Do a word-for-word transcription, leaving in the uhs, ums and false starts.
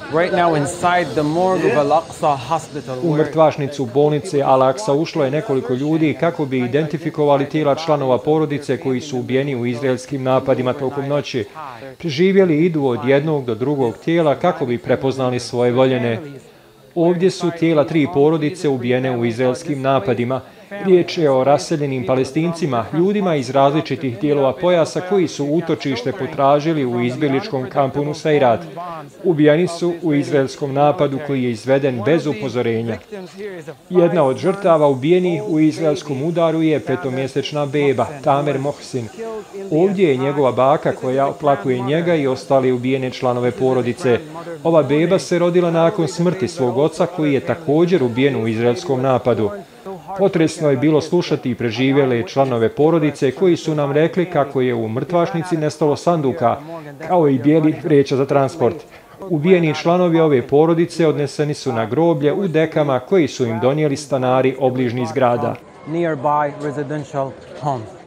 Right now inside the morgue of Al-Aqsa Hospital. U mrtvašnicu bolnice Al-Aqsa ušlo je nekoliko ljudi kako bi identifikovali tijela članova porodice koji su ubijeni u izraelskim napadima tokom noći. Preživjeli idu od jednog do drugog tijela kako bi prepoznali svoje voljene. Ovdje su tijela tri porodice ubijene u izraelskim napadima. Riječ je o raseljenim Palestincima, ljudima iz različitih dijelova pojasa koji su utočište potražili u izbjegličkom kampu Nuseirat. Ubijeni su u izraelskom napadu koji je izveden bez upozorenja. Jedna od žrtava ubijenih u izraelskom udaru je petomjesečna beba, Tamer Mohsin. Ovdje je njegova baka koja oplakuje njega i ostale ubijene članove porodice. Ova beba se rodila nakon smrti svog oca koji je također ubijen u izraelskom napadu. Potresno je bilo slušati i preživjele članove porodice koji su nam rekli kako je u mrtvašnici nestalo sanduka, kao i bijelih vreća za transport. Ubijeni članovi ove porodice odneseni su na groblje u dekama koji su im donijeli stanari obližnjih zgrada. Nearby residential homes.